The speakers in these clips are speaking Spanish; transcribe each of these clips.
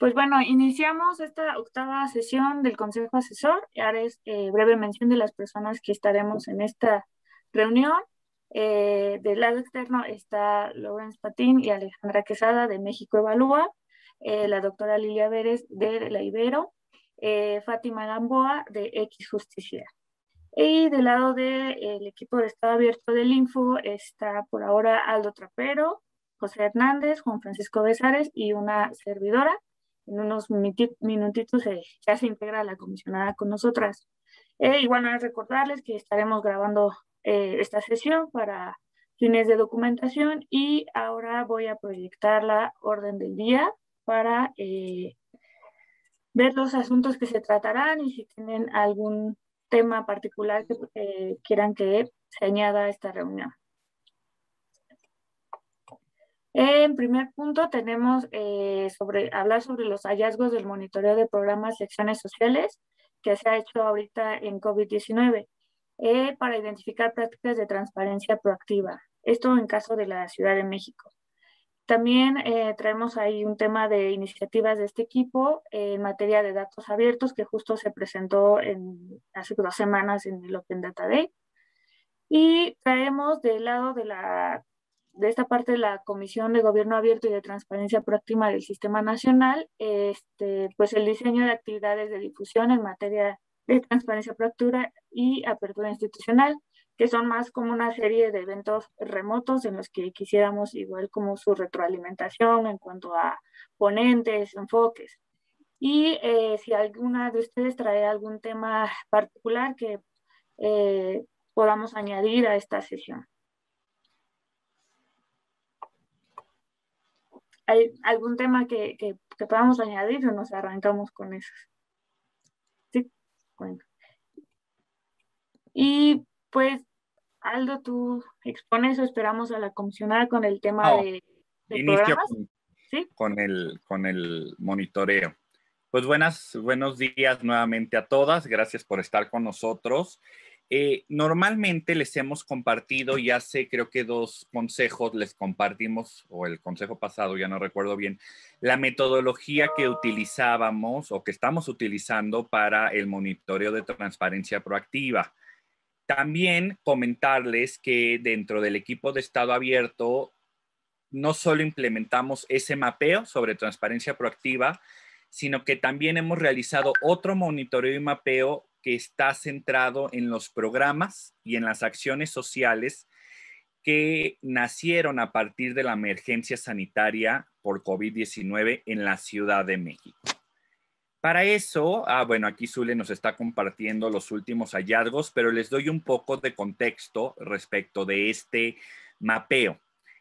Pues bueno, iniciamos esta octava sesión del Consejo Asesor. Haré breve mención de las personas que estaremos en esta reunión. Del lado externo está Lawrence Patín y Alejandra Quesada de México Evalúa, la doctora Lilia Vélez de la Ibero, Fátima Gamboa de X Justicia. Y del lado del equipo de Estado Abierto del Info está por ahora Aldo Trapero, José Hernández, Juan Francisco Besares y una servidora. En unos minutitos ya se integra la comisionada con nosotras. Igual no es recordarles que estaremos grabando esta sesión para fines de documentación y ahora voy a proyectar la orden del día para ver los asuntos que se tratarán y si tienen algún tema particular que quieran que se añada a esta reunión. En primer punto tenemos hablar sobre los hallazgos del monitoreo de programas y acciones sociales que se ha hecho ahorita en COVID-19 para identificar prácticas de transparencia proactiva. Esto en caso de la Ciudad de México. También traemos ahí un tema de iniciativas de este equipo en materia de datos abiertos que justo se presentó hace 2 semanas en el Open Data Day. Y traemos del lado de esta parte de la Comisión de Gobierno Abierto y de Transparencia Proactiva del Sistema Nacional, pues el diseño de actividades de difusión en materia de transparencia proactiva y apertura institucional, que son más como una serie de eventos remotos en los que quisiéramos igual como su retroalimentación en cuanto a ponentes, enfoques. Y si alguna de ustedes trae algún tema particular que podamos añadir a esta sesión. ¿Hay algún tema que podamos añadir o nos arrancamos con eso? Sí, bueno. Y pues, Aldo, tú expones o esperamos a la comisionada con el tema No, de inicio programas. ¿Sí? con el monitoreo. Pues buenos días nuevamente a todas. Gracias por estar con nosotros. Normalmente les hemos compartido, ya sé, creo que 2 consejos les compartimos, o el consejo pasado, ya no recuerdo bien, la metodología que utilizábamos o que estamos utilizando para el monitoreo de transparencia proactiva. También comentarles que dentro del equipo de Estado Abierto no solo implementamos ese mapeo sobre transparencia proactiva, sino que también hemos realizado otro monitoreo y mapeo que está centrado en los programas y en las acciones sociales que nacieron a partir de la emergencia sanitaria por COVID-19 en la Ciudad de México. Para eso, bueno, aquí Zule nos está compartiendo los últimos hallazgos, pero les doy un poco de contexto respecto de este mapeo.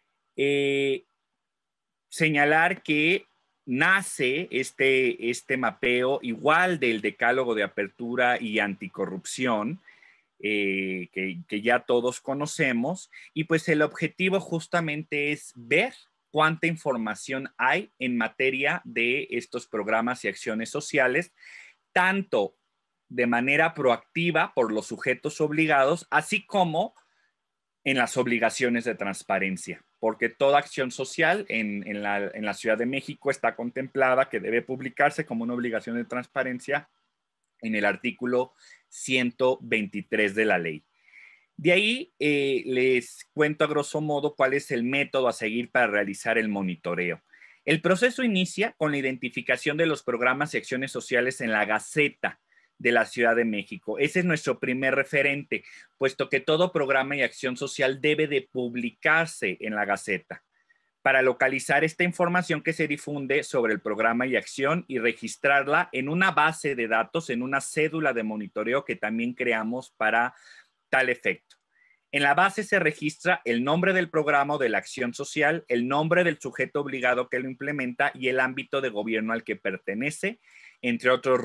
Señalar que nace este mapeo igual del decálogo de apertura y anticorrupción, que ya todos conocemos, y pues el objetivo justamente es ver cuánta información hay en materia de estos programas y acciones sociales, tanto de manera proactiva por los sujetos obligados, así como en las obligaciones de transparencia, porque toda acción social en la Ciudad de México está contemplada que debe publicarse como una obligación de transparencia en el artículo 123 de la ley. De ahí les cuento a grosso modo cuál es el método a seguir para realizar el monitoreo. El proceso inicia con la identificación de los programas y acciones sociales en la Gaceta de la Ciudad de México. Ese es nuestro primer referente, puesto que todo programa y acción social debe de publicarse en la Gaceta para localizar esta información que se difunde sobre el programa y acción y registrarla en una base de datos, en una cédula de monitoreo que también creamos para tal efecto. En la base se registra el nombre del programa o de la acción social, el nombre del sujeto obligado que lo implementa y el ámbito de gobierno al que pertenece, entre otros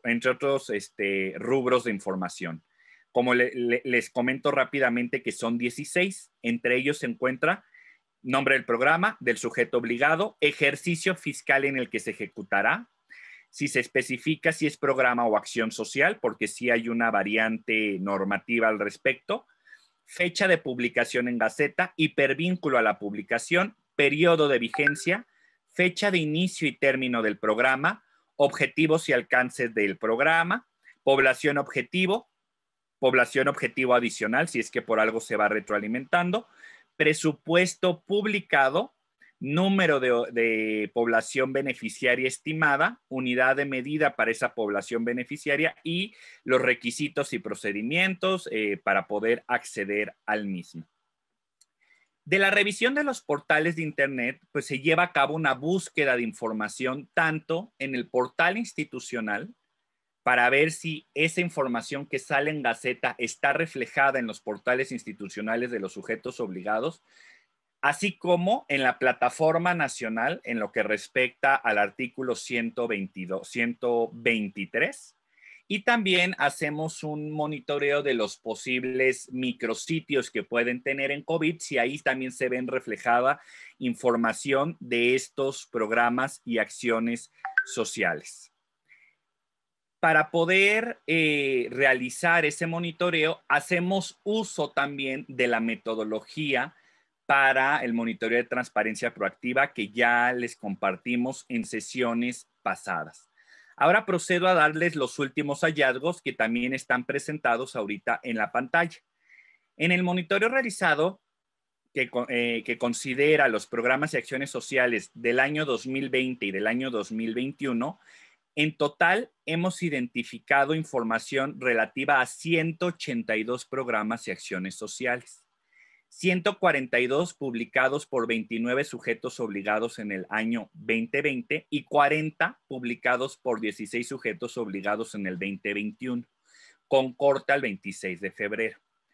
rubros de información. Como les comento rápidamente que son 16, entre ellos se encuentra nombre del programa, del sujeto obligado, ejercicio fiscal en el que se ejecutará, si se especifica si es programa o acción social, porque sí hay una variante normativa al respecto, fecha de publicación en Gaceta, hipervínculo a la publicación, periodo de vigencia, fecha de inicio y término del programa, objetivos y alcances del programa, población objetivo adicional, si es que por algo se va retroalimentando, presupuesto publicado, número de población beneficiaria estimada, unidad de medida para esa población beneficiaria y los requisitos y procedimientos para poder acceder al mismo. De la revisión de los portales de Internet, pues se lleva a cabo una búsqueda de información tanto en el portal institucional para ver si esa información que sale en Gaceta está reflejada en los portales institucionales de los sujetos obligados, así como en la plataforma nacional en lo que respecta al artículo 123. Y también hacemos un monitoreo de los posibles micrositios que pueden tener en COVID, si ahí también se ven reflejada información de estos programas y acciones sociales. Para poder realizar ese monitoreo, hacemos uso también de la metodología para el monitoreo de transparencia proactiva que ya les compartimos en sesiones pasadas. Ahora procedo a darles los últimos hallazgos que también están presentados ahorita en la pantalla. En el monitoreo realizado, que considera los programas y acciones sociales del año 2020 y del año 2021, en total hemos identificado información relativa a 182 programas y acciones sociales. 142 publicados por 29 sujetos obligados en el año 2020 y 40 publicados por 16 sujetos obligados en el 2021, con corte al 26 de febrero.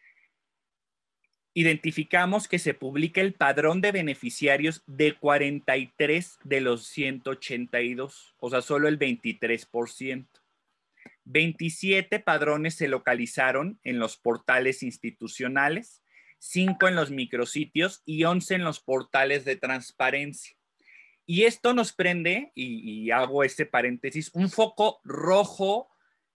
Identificamos que se publica el padrón de beneficiarios de 43 de los 182, o sea, solo el 23%. 27 padrones se localizaron en los portales institucionales, 5 en los micrositios y 11 en los portales de transparencia. Y esto nos prende, y hago este paréntesis, un foco rojo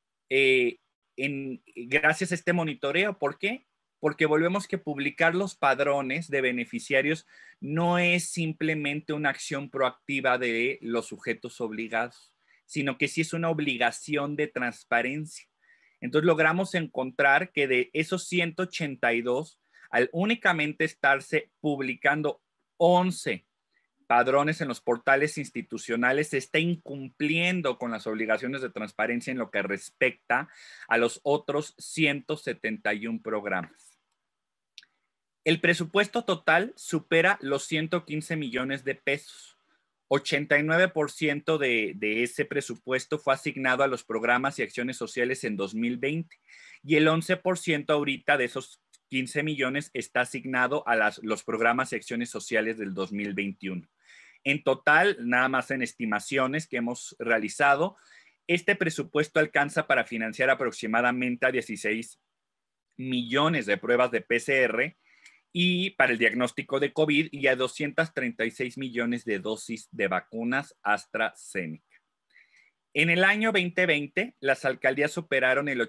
gracias a este monitoreo. ¿Por qué? Porque volvemos que publicar los padrones de beneficiarios no es simplemente una acción proactiva de los sujetos obligados, sino que sí es una obligación de transparencia. Entonces logramos encontrar que de esos 182, al únicamente estarse publicando 11 padrones en los portales institucionales, se está incumpliendo con las obligaciones de transparencia en lo que respecta a los otros 171 programas. El presupuesto total supera los 115 millones de pesos. 89% de ese presupuesto fue asignado a los programas y acciones sociales en 2020 y el 11% ahorita de esos 15 millones está asignado a los programas y acciones sociales del 2021. En total, nada más en estimaciones que hemos realizado, este presupuesto alcanza para financiar aproximadamente a 16 millones de pruebas de PCR y para el diagnóstico de COVID y a 236 millones de dosis de vacunas AstraZeneca. En el año 2020, las alcaldías superaron el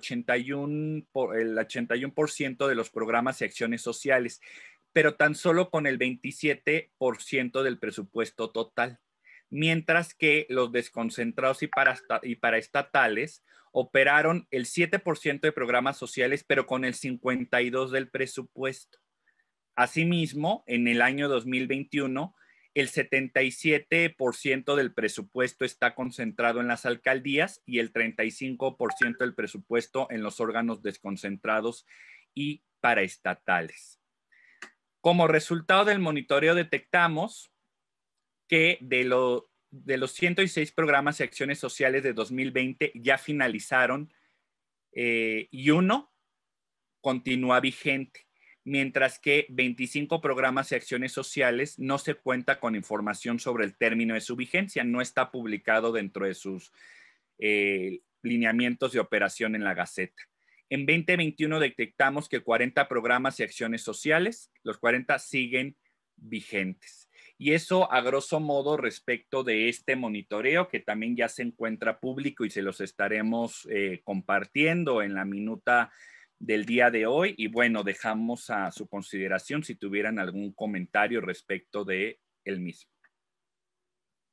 81% de los programas y acciones sociales, pero tan solo con el 27% del presupuesto total, mientras que los desconcentrados y paraestatales operaron el 7% de programas sociales, pero con el 52% del presupuesto. Asimismo, en el año 2021, el 77% del presupuesto está concentrado en las alcaldías y el 35% del presupuesto en los órganos desconcentrados y paraestatales. Como resultado del monitoreo detectamos que de los 106 programas y acciones sociales de 2020 ya finalizaron y uno continúa vigente, mientras que 25 programas y acciones sociales no se cuenta con información sobre el término de su vigencia, no está publicado dentro de sus lineamientos de operación en la Gaceta. En 2021 detectamos que 40 programas y acciones sociales, los 40 siguen vigentes. Y eso a grosso modo respecto de este monitoreo que también ya se encuentra público y se los estaremos compartiendo en la minuta del día de hoy. Y bueno, dejamos a su consideración si tuvieran algún comentario respecto de el mismo.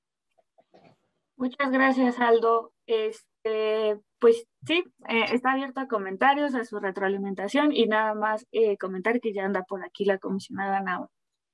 Muchas gracias, Aldo. Pues sí, está abierto a comentarios, a su retroalimentación y nada más comentar que ya anda por aquí la comisionada Nava.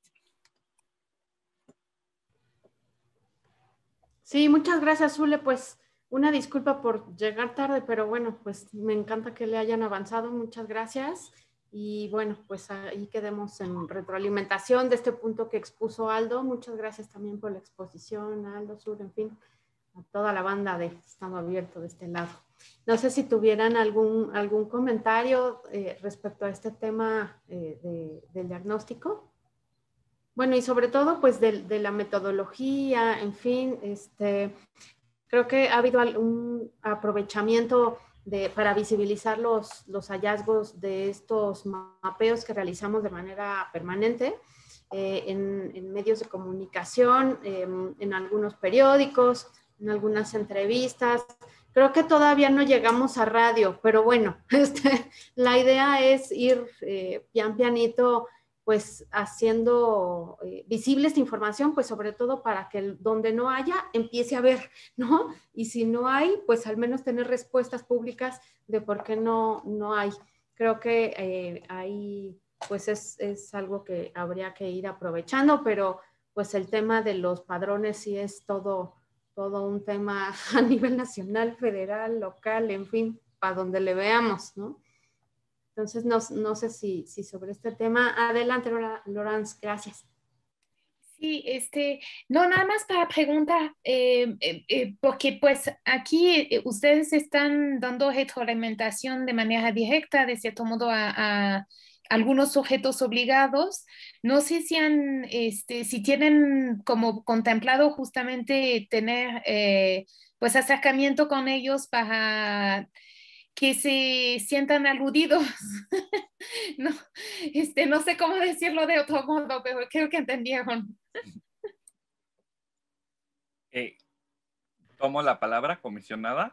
Sí, muchas gracias, Zule. Pues una disculpa por llegar tarde, pero bueno, pues me encanta que le hayan avanzado. Muchas gracias. Y bueno, pues ahí quedemos en retroalimentación de este punto que expuso Aldo. Muchas gracias también por la exposición, Aldo, Zule, en fin, a toda la banda de Estado Abierto de este lado. No sé si tuvieran algún comentario respecto a este tema del diagnóstico. Bueno, y sobre todo, pues, de la metodología, en fin, creo que ha habido un aprovechamiento para visibilizar los hallazgos de estos mapeos que realizamos de manera permanente en medios de comunicación, en algunos periódicos, en algunas entrevistas. Creo que todavía no llegamos a radio, pero bueno, la idea es ir pian pianito, pues haciendo visible esta información, pues sobre todo para que donde no haya, empiece a ver, ¿no? Y si no hay, pues al menos tener respuestas públicas de por qué no hay. Creo que ahí pues es algo que habría que ir aprovechando, pero pues el tema de los padrones sí es todo un tema a nivel nacional, federal, local, en fin, para donde le veamos, ¿no? Entonces, no sé si sobre este tema. Adelante, Laurence, gracias. Sí, no, nada más para preguntar, porque pues aquí ustedes están dando retroalimentación de manera directa, de cierto modo, a algunos sujetos obligados. No sé si tienen como contemplado justamente tener pues acercamiento con ellos para que se sientan aludidos. No, no sé cómo decirlo de otro modo, pero creo que entendieron. Tomo la palabra, comisionada.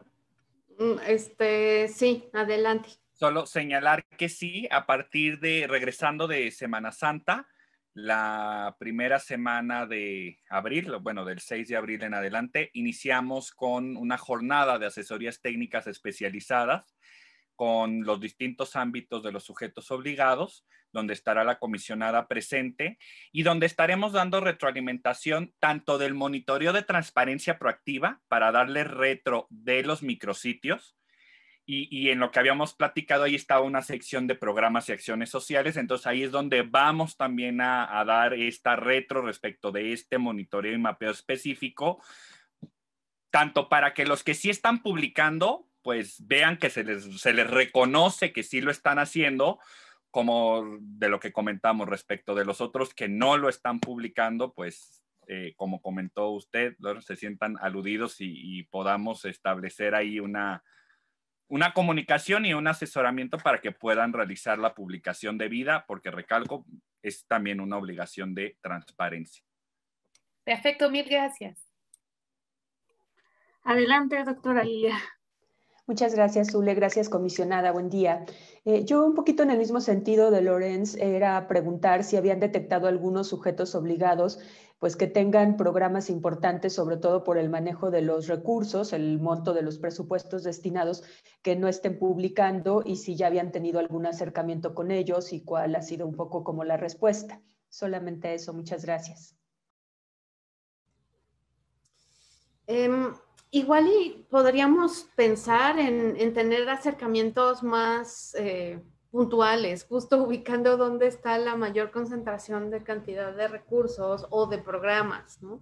Sí, adelante. Solo señalar que sí, a partir de, regresando de Semana Santa, la primera semana de abril, bueno, del 6 de abril en adelante, iniciamos con una jornada de asesorías técnicas especializadas con los distintos ámbitos de los sujetos obligados, donde estará la comisionada presente y donde estaremos dando retroalimentación tanto del monitoreo de transparencia proactiva para darle retro de los micrositios, y en lo que habíamos platicado, ahí estaba una sección de programas y acciones sociales, entonces ahí es donde vamos también a dar esta retro respecto de este monitoreo y mapeo específico, tanto para que los que sí están publicando, pues vean que se les reconoce que sí lo están haciendo, como de lo que comentamos respecto de los otros que no lo están publicando, pues como comentó usted, se sientan aludidos y podamos establecer ahí una comunicación y un asesoramiento para que puedan realizar la publicación debida, porque recalco, es también una obligación de transparencia. Perfecto, mil gracias. Adelante, doctora Lilia. Muchas gracias, Zule. Gracias, comisionada. Buen día. Yo un poquito en el mismo sentido de Laurence era preguntar si habían detectado algunos sujetos obligados pues que tengan programas importantes, sobre todo por el manejo de los recursos, el monto de los presupuestos destinados, que no estén publicando y si ya habían tenido algún acercamiento con ellos y cuál ha sido un poco como la respuesta. Solamente eso. Muchas gracias. Igual y podríamos pensar en tener acercamientos más puntuales, justo ubicando dónde está la mayor concentración de cantidad de recursos o de programas, ¿no?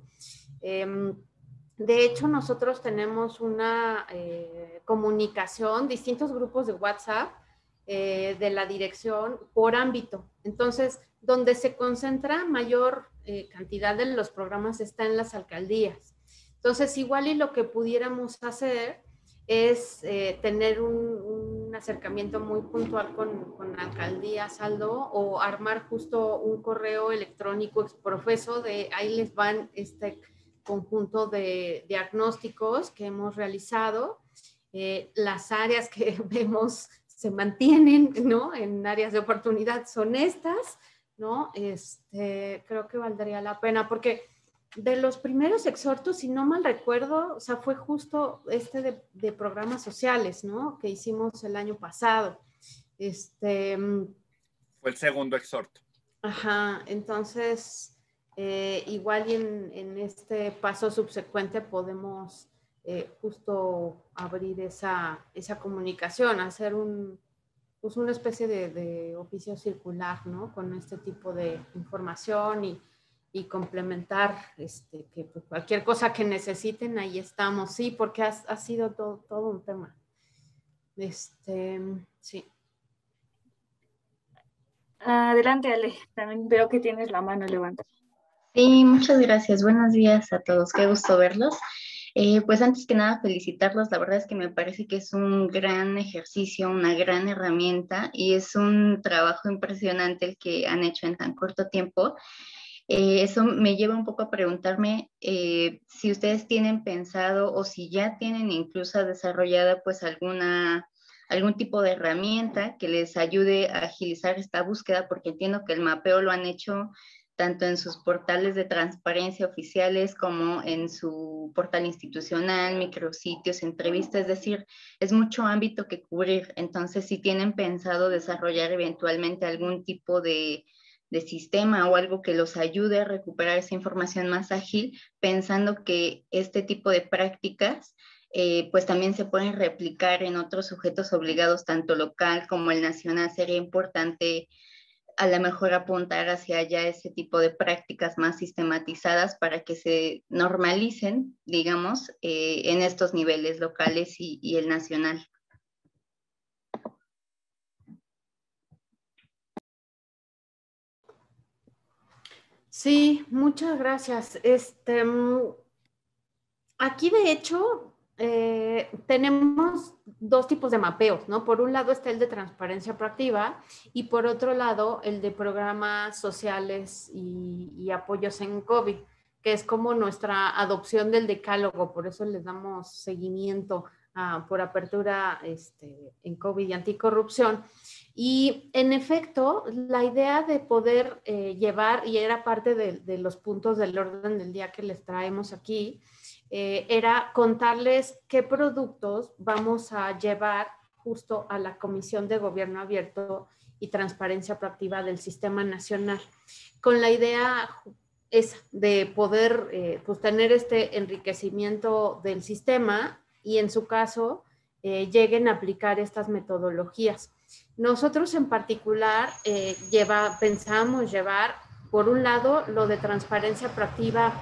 De hecho, nosotros tenemos una comunicación, distintos grupos de WhatsApp de la dirección por ámbito. Entonces, donde se concentra mayor cantidad de los programas está en las alcaldías. Entonces, igual y lo que pudiéramos hacer es tener un acercamiento muy puntual con la alcaldía Saldo o armar justo un correo electrónico exprofeso de ahí les van este conjunto de diagnósticos que hemos realizado, las áreas que vemos se mantienen, ¿no? En áreas de oportunidad son estas, ¿no? Creo que valdría la pena porque de los primeros exhortos, si no mal recuerdo, o sea, fue justo de programas sociales, ¿no? Que hicimos el año pasado. Fue el segundo exhorto. Ajá, entonces, igual y en este paso subsecuente podemos justo abrir esa comunicación, hacer pues una especie de oficio circular, ¿no? Con este tipo de información y complementar que pues, cualquier cosa que necesiten, ahí estamos, sí, porque ha sido todo un tema. Sí. Adelante, Ale, también veo que tienes la mano levantada. Sí, muchas gracias. Buenos días a todos. Qué gusto verlos. Pues antes que nada, felicitarlos. La verdad es que me parece que es un gran ejercicio, una gran herramienta y es un trabajo impresionante el que han hecho en tan corto tiempo. Eso me lleva un poco a preguntarme si ustedes tienen pensado o si ya tienen incluso desarrollada pues algún tipo de herramienta que les ayude a agilizar esta búsqueda, porque entiendo que el mapeo lo han hecho tanto en sus portales de transparencia oficiales como en su portal institucional, micrositios, entrevistas, es decir, es mucho ámbito que cubrir. Entonces, si tienen pensado desarrollar eventualmente algún tipo de sistema o algo que los ayude a recuperar esa información más ágil, pensando que este tipo de prácticas pues también se pueden replicar en otros sujetos obligados, tanto local como el nacional. Sería importante a lo mejor apuntar hacia allá ese tipo de prácticas más sistematizadas para que se normalicen, digamos, en estos niveles locales y el nacional. Sí, muchas gracias. Aquí de hecho tenemos dos tipos de mapeos, ¿no? Por un lado está el de transparencia proactiva y por otro lado el de programas sociales y apoyos en COVID, que es como nuestra adopción del decálogo, por eso les damos seguimiento por apertura en COVID y anticorrupción. Y en efecto, la idea de poder llevar, y era parte de los puntos del orden del día que les traemos aquí, era contarles qué productos vamos a llevar justo a la Comisión de Gobierno Abierto y Transparencia Proactiva del Sistema Nacional, con la idea esa de poder pues tener este enriquecimiento del sistema y en su caso lleguen a aplicar estas metodologías. Nosotros en particular pensamos llevar, por un lado, lo de transparencia proactiva,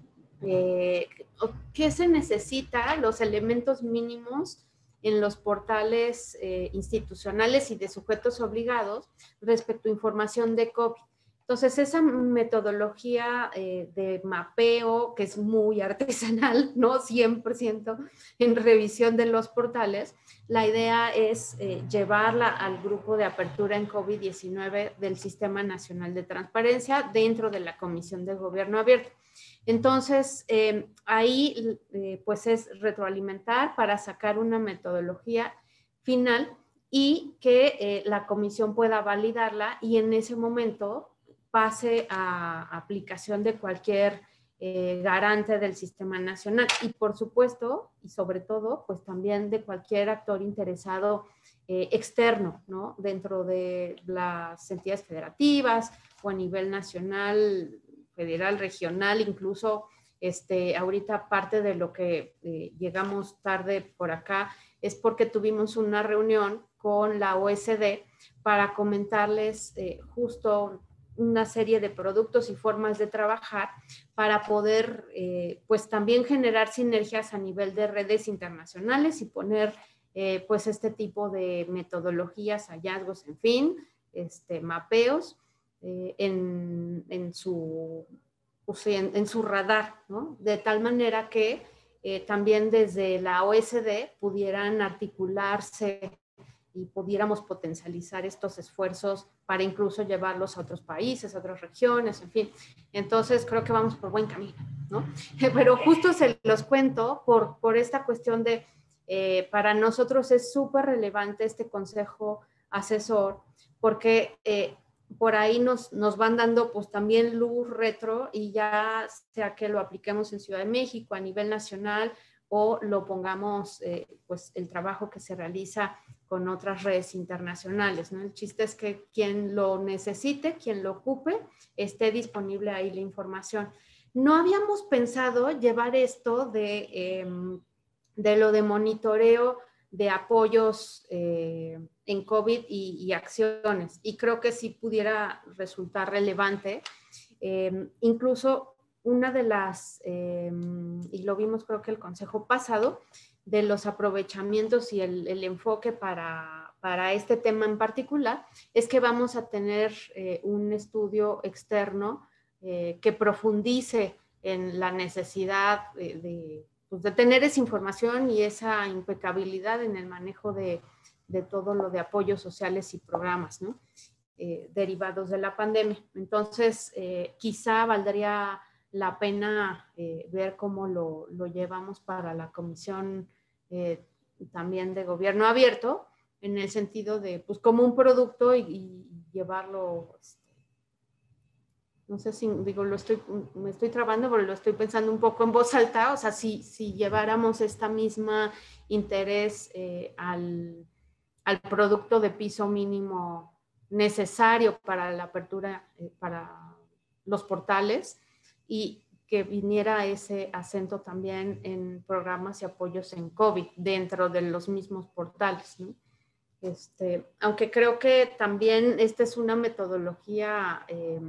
¿qué se necesita? Los elementos mínimos en los portales institucionales y de sujetos obligados respecto a información de COVID. Entonces, esa metodología de mapeo, que es muy artesanal, ¿no? 100% en revisión de los portales, la idea es llevarla al grupo de apertura en COVID-19 del Sistema Nacional de Transparencia dentro de la Comisión de Gobierno Abierto. Entonces, ahí pues es retroalimentar para sacar una metodología final y que la comisión pueda validarla y en ese momento pase a aplicación de cualquier garante del sistema nacional y por supuesto y sobre todo pues también de cualquier actor interesado externo, ¿no? Dentro de las entidades federativas o a nivel nacional, federal, regional, incluso ahorita parte de lo que llegamos tarde por acá es porque tuvimos una reunión con la OSD para comentarles justo una serie de productos y formas de trabajar para poder pues también generar sinergias a nivel de redes internacionales y poner pues este tipo de metodologías, hallazgos, en fin, mapeos en su radar, ¿no? De tal manera que también desde la OSD pudieran articularse y pudiéramos potencializar estos esfuerzos para incluso llevarlos a otros países, a otras regiones, en fin. Entonces creo que vamos por buen camino, ¿no? Pero justo se los cuento por esta cuestión de, para nosotros es súper relevante este consejo asesor, porque por ahí nos van dando pues también luz retro, y ya sea que lo apliquemos en Ciudad de México a nivel nacional o lo pongamos pues el trabajo que se realiza con otras redes internacionales, ¿no? El chiste es que quien lo necesite, quien lo ocupe, esté disponible ahí la información. No habíamos pensado llevar esto de lo de monitoreo de apoyos en COVID y acciones, y creo que sí pudiera resultar relevante. Incluso una de las, y lo vimos creo que el consejo pasado, de los aprovechamientos y el enfoque para este tema en particular, es que vamos a tener un estudio externo que profundice en la necesidad pues de tener esa información y esa impecabilidad en el manejo de todo lo de apoyos sociales y programas, ¿no? Derivados de la pandemia. Entonces, quizá valdría la pena ver cómo lo llevamos para la comisión también de gobierno abierto, en el sentido de, pues, como un producto y llevarlo, no sé si, digo, me estoy trabando, pero lo estoy pensando un poco en voz alta, o sea, si lleváramos esta misma interés al producto de piso mínimo necesario para la apertura, para los portales, y que viniera ese acento también en programas y apoyos en COVID dentro de los mismos portales, ¿no? Aunque creo que también esta es una metodología,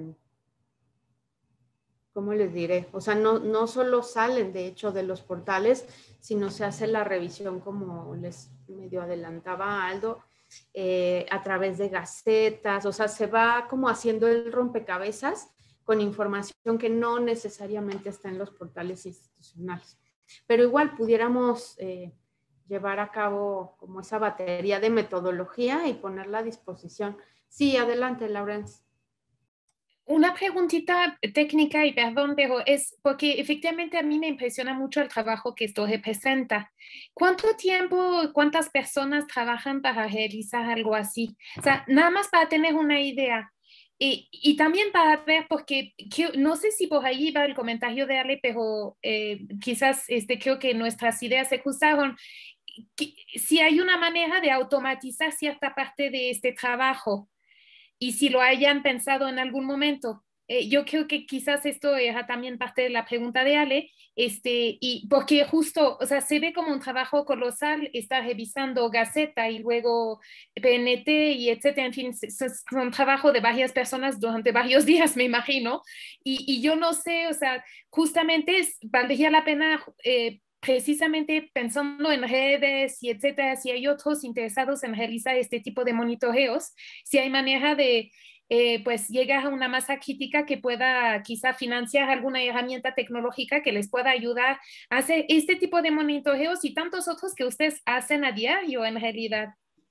¿cómo les diré? O sea, no solo salen de hecho de los portales, sino se hace la revisión, como les medio adelantaba Aldo, a través de gacetas, o sea, se va como haciendo el rompecabezas con información que no necesariamente está en los portales institucionales. Pero igual pudiéramos llevar a cabo como esa batería de metodología y ponerla a disposición. Sí, adelante, Laurence. Una preguntita técnica y perdón, pero es porque efectivamente a mí me impresiona mucho el trabajo que esto representa. ¿Cuánto tiempo, cuántas personas trabajan para realizar algo así? O sea, nada más para tener una idea. Y también para ver, porque no sé si por ahí va el comentario de Ale, pero quizás creo que nuestras ideas se cruzaron. Si hay una manera de automatizar cierta parte de este trabajo y si lo hayan pensado en algún momento. Yo creo que quizás esto era también parte de la pregunta de Ale, y porque justo, o sea, se ve como un trabajo colosal, estar revisando Gaceta y luego PNT y etcétera, en fin, es un trabajo de varias personas durante varios días, me imagino, y yo no sé, o sea, justamente valdría la pena precisamente pensando en redes y etcétera, si hay otros interesados en realizar este tipo de monitoreos, si hay manera de pues llegar a una masa crítica que pueda quizá financiar alguna herramienta tecnológica que les pueda ayudar a hacer este tipo de monitoreos y tantos otros que ustedes hacen a diario en realidad.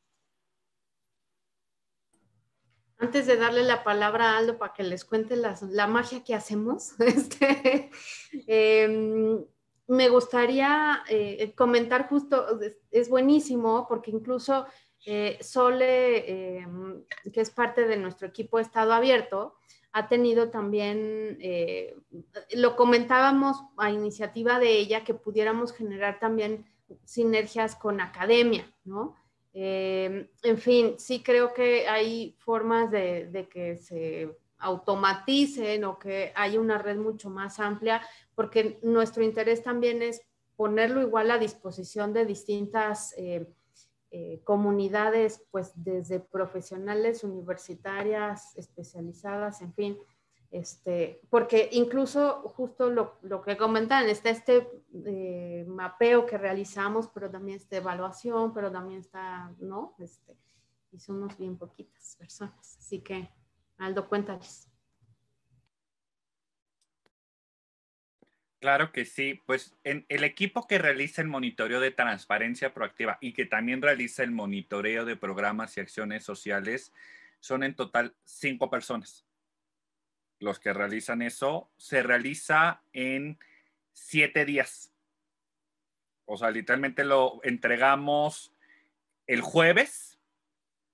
Antes de darle la palabra a Aldo para que les cuente la magia que hacemos, me gustaría comentar justo, es buenísimo porque incluso Sole, que es parte de nuestro equipo de Estado Abierto, ha tenido también, lo comentábamos a iniciativa de ella, que pudiéramos generar también sinergias con academia, ¿no? En fin, sí creo que hay formas de que se automaticen o que haya una red mucho más amplia, porque nuestro interés también es ponerlo igual a disposición de distintas comunidades, pues desde profesionales, universitarias, especializadas, en fin. Porque incluso justo lo que comentaban, está mapeo que realizamos, pero también está evaluación, pero también está, ¿no? Y somos bien poquitas personas. Así que, Aldo, cuéntales. Claro que sí, pues en el equipo que realiza el monitoreo de transparencia proactiva y que también realiza el monitoreo de programas y acciones sociales son en total 5 personas. Los que realizan eso se realiza en 7 días. O sea, literalmente lo entregamos el jueves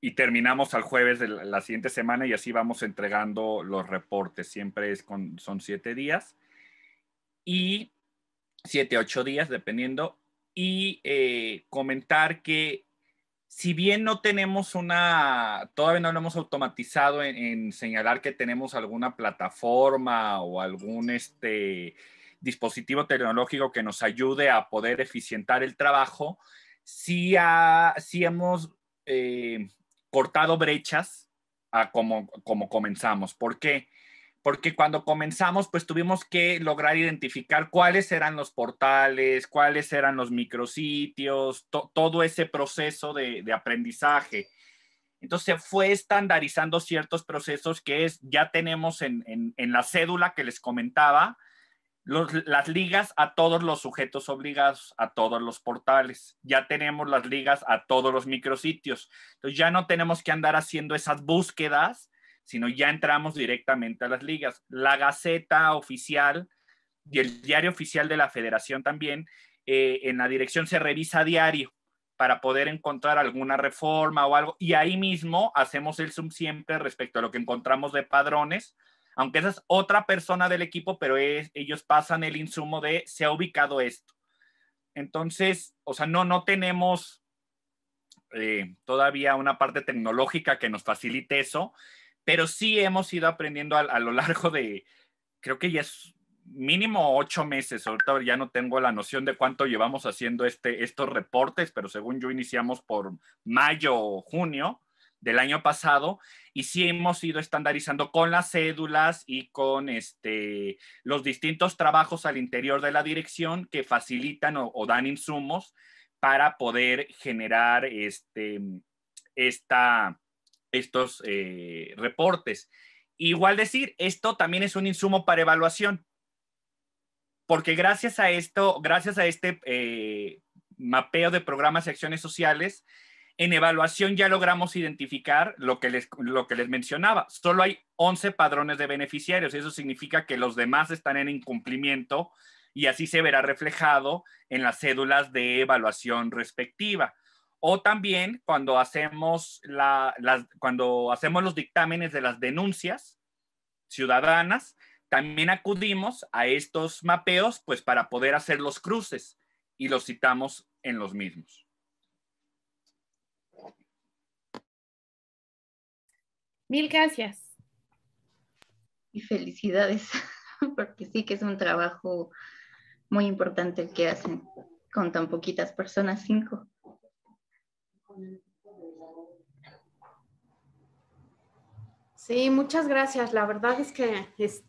y terminamos al jueves de la siguiente semana y así vamos entregando los reportes. Siempre son 7 días y 7, 8 días, dependiendo. Y comentar que si bien no tenemos todavía no lo hemos automatizado en señalar que tenemos alguna plataforma o algún dispositivo tecnológico que nos ayude a poder eficientar el trabajo, sí hemos cortado brechas a como comenzamos. ¿Por qué? Porque cuando comenzamos, pues tuvimos que lograr identificar cuáles eran los portales, cuáles eran los micrositios, todo ese proceso de aprendizaje. Entonces se fue estandarizando ciertos procesos que ya tenemos en la cédula que les comentaba, las ligas a todos los sujetos obligados, a todos los portales. Ya tenemos las ligas a todos los micrositios. Entonces ya no tenemos que andar haciendo esas búsquedas, sino ya entramos directamente a las ligas. La Gaceta Oficial y el Diario Oficial de la Federación también, en la dirección se revisa a diario para poder encontrar alguna reforma o algo, y ahí mismo hacemos el zoom siempre respecto a lo que encontramos de padrones, aunque esa es otra persona del equipo, pero ellos pasan el insumo de se ha ubicado esto. Entonces, o sea, no tenemos todavía una parte tecnológica que nos facilite eso, pero sí hemos ido aprendiendo a lo largo de, creo que ya es mínimo 8 meses, ahorita ya no tengo la noción de cuánto llevamos haciendo estos reportes, pero según yo iniciamos por mayo o junio del año pasado, y sí hemos ido estandarizando con las cédulas y con los distintos trabajos al interior de la dirección que facilitan o dan insumos para poder generar estos reportes. Igual decir, esto también es un insumo para evaluación, porque gracias a este mapeo de programas y acciones sociales, en evaluación ya logramos identificar lo que les mencionaba. Solo hay 11 padrones de beneficiarios. Eso significa que los demás están en incumplimiento y así se verá reflejado en las cédulas de evaluación respectiva. O también cuando hacemos los dictámenes de las denuncias ciudadanas, también acudimos a estos mapeos pues para poder hacer los cruces y los citamos en los mismos. Mil gracias. Y felicidades, porque sí que es un trabajo muy importante el que hacen con tan poquitas personas, 5. Sí, muchas gracias. La verdad es que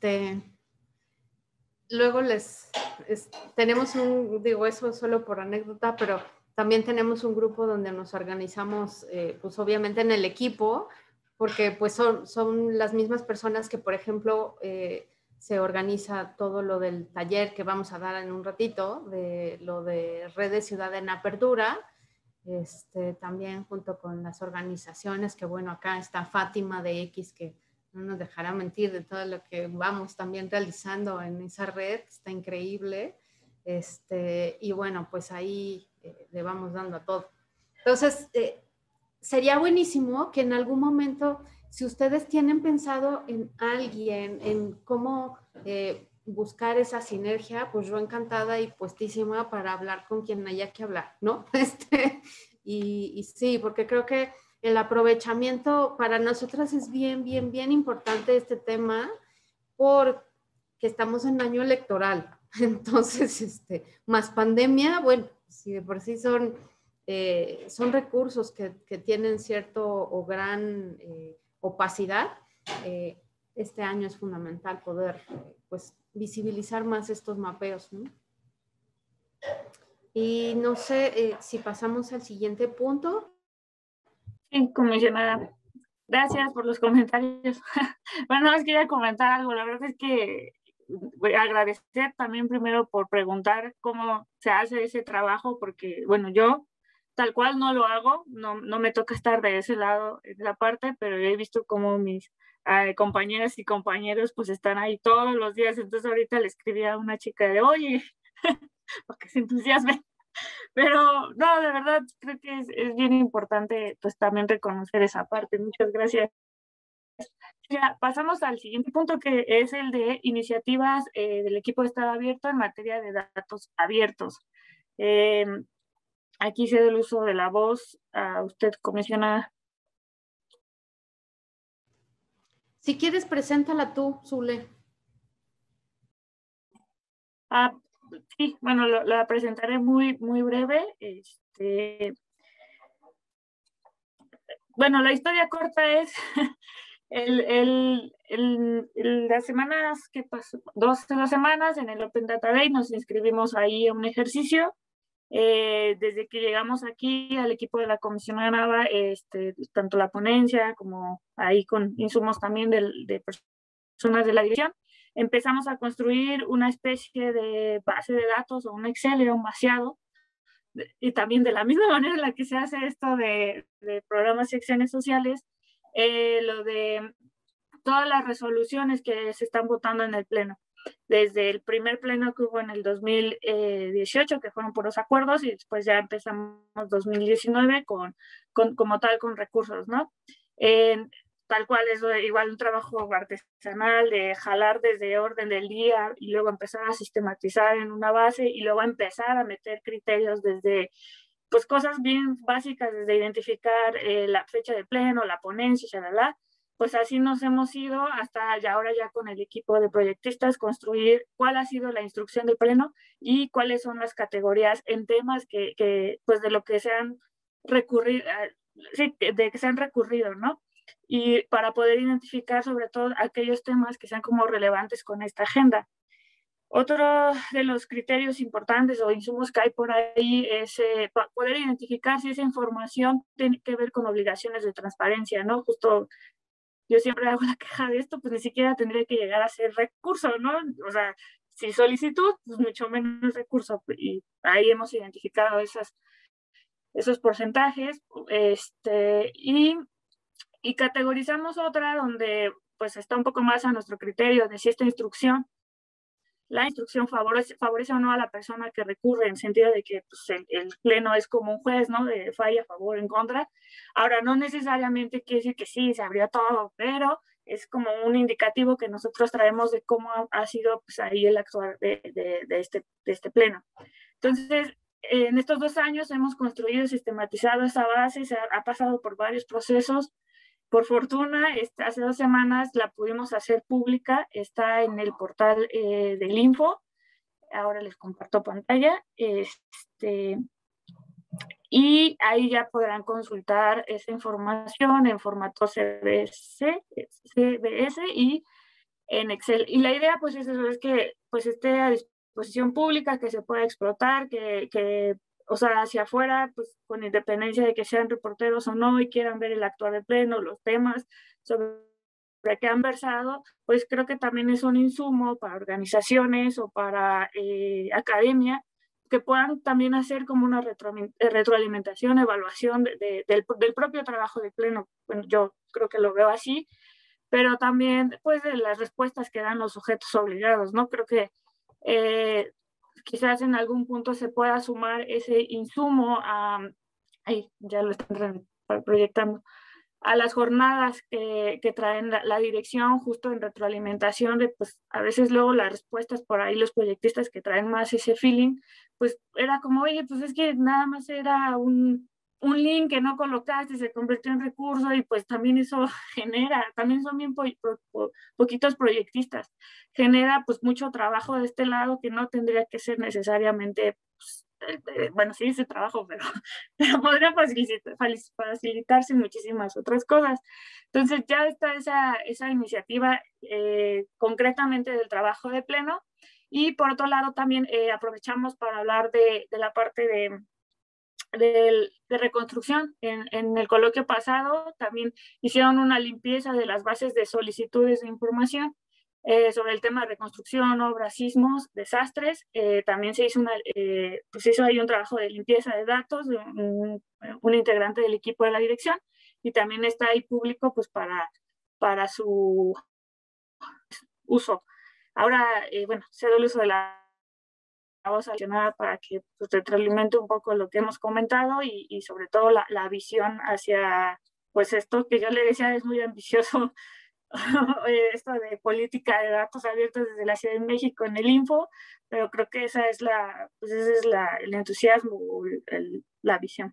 luego tenemos digo eso solo por anécdota, pero también tenemos un grupo donde nos organizamos, pues obviamente en el equipo, porque pues son las mismas personas que, por ejemplo, se organiza todo lo del taller que vamos a dar en un ratito, de lo de Redes Ciudad en Apertura, también junto con las organizaciones, que bueno, acá está Fátima de X, que no nos dejará mentir de todo lo que vamos también realizando en esa red, que está increíble, y bueno, pues ahí le vamos dando a todo. Entonces, sería buenísimo que en algún momento, si ustedes tienen pensado en alguien, en cómo buscar esa sinergia, pues yo encantada y puestísima para hablar con quien haya que hablar, ¿no? Y sí, porque creo que el aprovechamiento para nosotras es bien importante este tema, porque estamos en año electoral. Entonces, más pandemia, bueno, si de por sí son recursos que tienen cierto o gran opacidad, este año es fundamental poder pues visibilizar más estos mapeos, ¿no? Y no sé si pasamos al siguiente punto. Sí, comisionada. Gracias por los comentarios. Bueno, les quería comentar algo. La verdad es que voy a agradecer también primero por preguntar cómo se hace ese trabajo, porque, bueno, yo tal cual no lo hago, no me toca estar de ese lado, de la parte, pero he visto cómo mis compañeras y compañeros pues están ahí todos los días. Entonces ahorita le escribí a una chica de, oye, para que se entusiasme. Pero no, de verdad creo que es bien importante pues también reconocer esa parte. Muchas gracias. Ya, pasamos al siguiente punto, que es el de iniciativas del equipo de Estado abierto en materia de datos abiertos. Eh, Aquí cedo el uso de la voz a usted, comisionada. Si quieres, preséntala tú, Zule. Ah, sí, bueno, la presentaré muy, muy breve. Bueno, la historia corta es las semanas que pasó, dos semanas en el Open Data Day, nos inscribimos ahí a un ejercicio. Desde que llegamos aquí al equipo de la comisionada Nava, tanto la ponencia como ahí con insumos también de personas de la dirección, empezamos a construir una especie de base de datos o un Excel, era un vaciado, y también de la misma manera en la que se hace esto de programas y acciones sociales, lo de todas las resoluciones que se están votando en el Pleno. Desde el primer pleno que hubo en el 2018, que fueron puros acuerdos, y después ya empezamos 2019 como tal con recursos, ¿no? Tal cual es igual un trabajo artesanal de jalar desde orden del día y luego empezar a sistematizar en una base y luego empezar a meter criterios desde pues cosas bien básicas, desde identificar la fecha de pleno, la ponencia, shalala. Pues así nos hemos ido hasta ya ahora ya con el equipo de proyectistas construir cuál ha sido la instrucción del pleno y cuáles son las categorías en temas que pues de lo que se han recurrido, sí, de que se han recurrido, ¿no? Y para poder identificar sobre todo aquellos temas que sean como relevantes con esta agenda. Otro de los criterios importantes o insumos que hay por ahí es poder identificar si esa información tiene que ver con obligaciones de transparencia, ¿no? Justo yo siempre hago la queja de esto, pues ni siquiera tendría que llegar a ser recurso, ¿no? O sea, si solicitud, pues mucho menos recurso. Y ahí hemos identificado esos porcentajes. Y categorizamos otra donde pues está un poco más a nuestro criterio de si esta instrucción, la instrucción favorece o no a la persona que recurre, en sentido de que pues, el pleno es como un juez, ¿no? De falla a favor, en contra. Ahora, no necesariamente quiere decir que sí, se abrió todo, pero es como un indicativo que nosotros traemos de cómo ha sido pues, ahí el actuar de este pleno. Entonces, en estos 2 años hemos construido y sistematizado esa base, se ha pasado por varios procesos. Por fortuna, hace 2 semanas la pudimos hacer pública, está en el portal del Info, ahora les comparto pantalla, y ahí ya podrán consultar esa información en formato CBS y en Excel. Y la idea pues es eso, es que pues esté a disposición pública, que se pueda explotar, que o sea, hacia afuera, pues con independencia de que sean reporteros o no y quieran ver el actuar del pleno, los temas sobre que han versado, pues creo que también es un insumo para organizaciones o para academia que puedan también hacer como una retroalimentación, evaluación del propio trabajo del pleno. Bueno, yo creo que lo veo así, pero también pues de las respuestas que dan los sujetos obligados, ¿no? Creo que quizás en algún punto se pueda sumar ese insumo ahí ya lo están proyectando, a las jornadas que traen la dirección justo en retroalimentación de, pues a veces luego las respuestas por ahí, los proyectistas que traen más ese feeling, pues era como, oye, pues es que nada más era un link que no colocaste, se convirtió en recurso y pues también eso genera, también son bien poquitos proyectistas, genera pues mucho trabajo de este lado que no tendría que ser necesariamente, pues, bueno, sí, ese trabajo, pero podría facilitarse muchísimas otras cosas. Entonces ya está esa iniciativa concretamente del trabajo de pleno y por otro lado también aprovechamos para hablar de la parte de reconstrucción. En el coloquio pasado también hicieron una limpieza de las bases de solicitudes de información sobre el tema de reconstrucción, obras, sismos, desastres. También se hizo pues hizo ahí un trabajo de limpieza de datos de un integrante del equipo de la dirección y también está ahí público pues para su uso. Ahora, bueno, cedo el uso de la voz seleccionada para que pues, retroalimente un poco lo que hemos comentado y sobre todo la visión hacia pues esto que yo le decía es muy ambicioso, esto de política de datos abiertos desde la Ciudad de México en el Info, pero creo que esa es pues ese es el entusiasmo, la visión.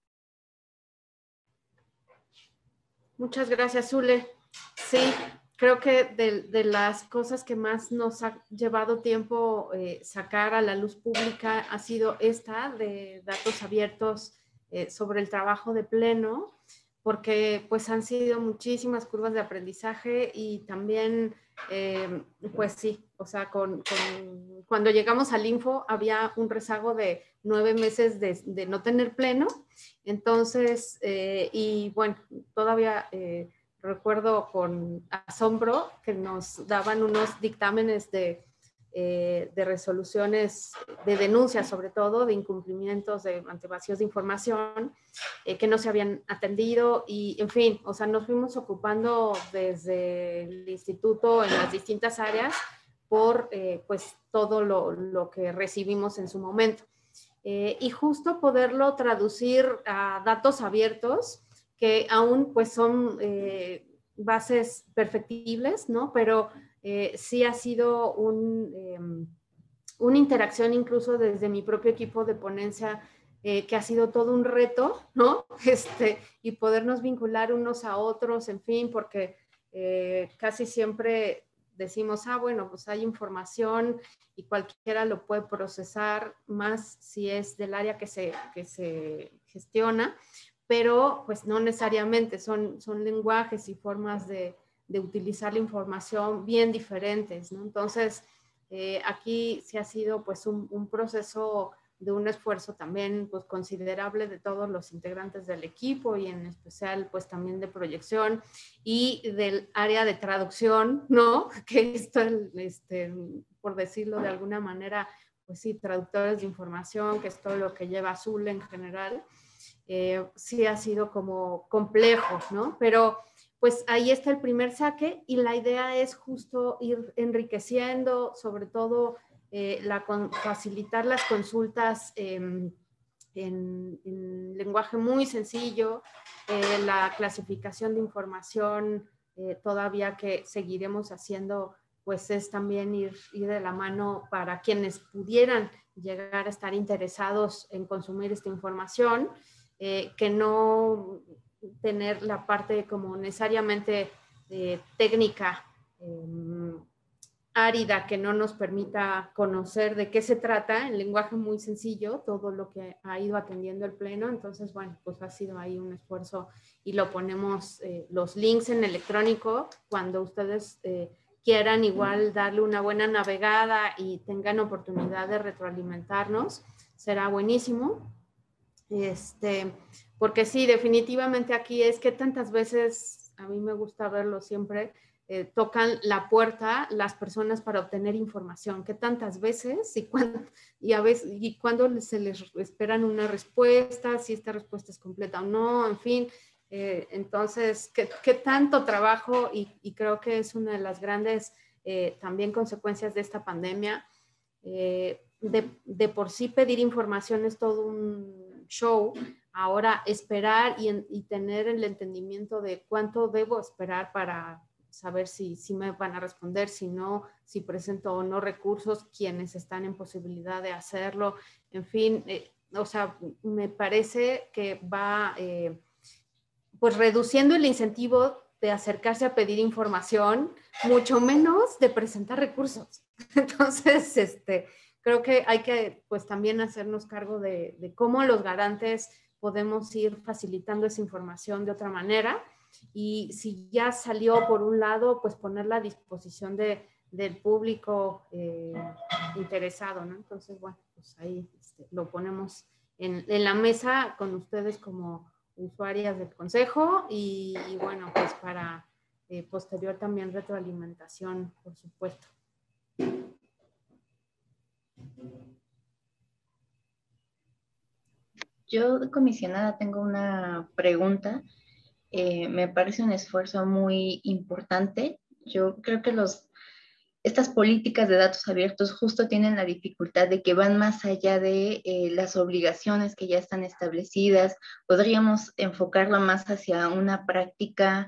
Muchas gracias, Zule. Sí, creo que de las cosas que más nos ha llevado tiempo sacar a la luz pública ha sido esta de datos abiertos sobre el trabajo de pleno, porque pues han sido muchísimas curvas de aprendizaje y también, pues sí, o sea, cuando llegamos al Info había un rezago de 9 meses de no tener pleno, entonces, y bueno, todavía recuerdo con asombro que nos daban unos dictámenes de resoluciones de denuncias, sobre todo de incumplimientos ante vacíos de información que no se habían atendido y, en fin, o sea, nos fuimos ocupando desde el instituto en las distintas áreas por, pues, todo lo que recibimos en su momento. Y justo poderlo traducir a datos abiertos, que aún, pues, son bases perfectibles, ¿no? Pero sí ha sido una interacción incluso desde mi propio equipo de ponencia que ha sido todo un reto, ¿no? Y podernos vincular unos a otros, en fin, porque casi siempre decimos, bueno, pues hay información y cualquiera lo puede procesar, más si es del área que se gestiona, pero pues no necesariamente, son lenguajes y formas de utilizar la información bien diferentes, ¿no? Entonces, aquí sí ha sido pues un proceso de un esfuerzo también pues considerable de todos los integrantes del equipo y en especial pues también de proyección y del área de traducción, ¿no? Que esto, por decirlo de alguna manera, pues sí, traductores de información, que es todo lo que lleva Azul en general, sí ha sido como complejo, ¿no? Pero pues ahí está el primer saque y la idea es justo ir enriqueciendo, sobre todo facilitar las consultas en lenguaje muy sencillo, la clasificación de información todavía que seguiremos haciendo, pues es también ir de la mano para quienes pudieran llegar a estar interesados en consumir esta información, que no tener la parte como necesariamente técnica árida que no nos permita conocer de qué se trata en lenguaje muy sencillo, todo lo que ha ido atendiendo el pleno. Entonces, bueno, pues ha sido ahí un esfuerzo y lo ponemos los links en electrónico cuando ustedes quieran igual darle una buena navegada y tengan oportunidad de retroalimentarnos, será buenísimo. Porque sí, definitivamente aquí es que tantas veces, a mí me gusta verlo siempre, tocan la puerta las personas para obtener información, que tantas veces y cuando se les esperan una respuesta, si esta respuesta es completa o no, en fin. Entonces, ¿qué tanto trabajo? Y creo que es una de las grandes también consecuencias de esta pandemia. De por sí pedir información es todo un show. Ahora esperar y tener el entendimiento de cuánto debo esperar para saber si me van a responder, si no, si presento o no recursos, quienes están en posibilidad de hacerlo, en fin, o sea, me parece que va pues reduciendo el incentivo de acercarse a pedir información, mucho menos de presentar recursos. Entonces, creo que hay que pues también hacernos cargo de cómo los garantes podemos ir facilitando esa información de otra manera y si ya salió por un lado, pues ponerla a disposición del público interesado, ¿no? Entonces, bueno, pues ahí lo ponemos en la mesa con ustedes como usuarias del consejo y bueno, pues para posterior también retroalimentación, por supuesto. Yo, comisionada, tengo una pregunta. Me parece un esfuerzo muy importante. Yo creo que los estas políticas de datos abiertos justo tienen la dificultad de que van más allá de las obligaciones que ya están establecidas. Podríamos enfocarlo más hacia una práctica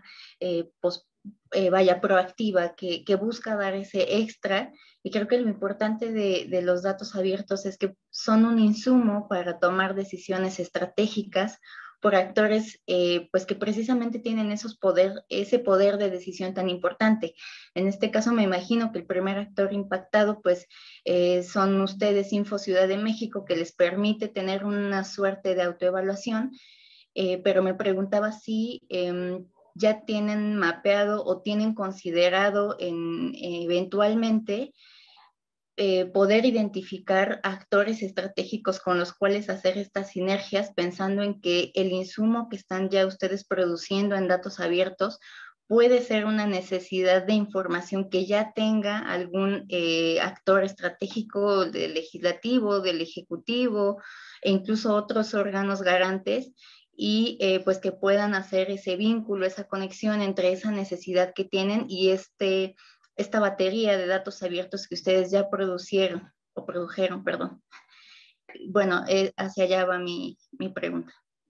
proactiva que busca dar ese extra. Y creo que lo importante de los datos abiertos es que son un insumo para tomar decisiones estratégicas por actores pues que precisamente tienen ese poder de decisión tan importante. En este caso me imagino que el primer actor impactado pues son ustedes, Info Ciudad de México, que les permite tener una suerte de autoevaluación, pero me preguntaba si ya tienen mapeado o tienen considerado eventualmente poder identificar actores estratégicos con los cuales hacer estas sinergias, pensando en que el insumo que están ya ustedes produciendo en datos abiertos puede ser una necesidad de información que ya tenga algún actor estratégico del legislativo, del ejecutivo e incluso otros órganos garantes, y pues que puedan hacer ese vínculo, esa conexión entre esa necesidad que tienen y esta batería de datos abiertos que ustedes ya produjeron, perdón. Bueno, hacia allá va mi pregunta.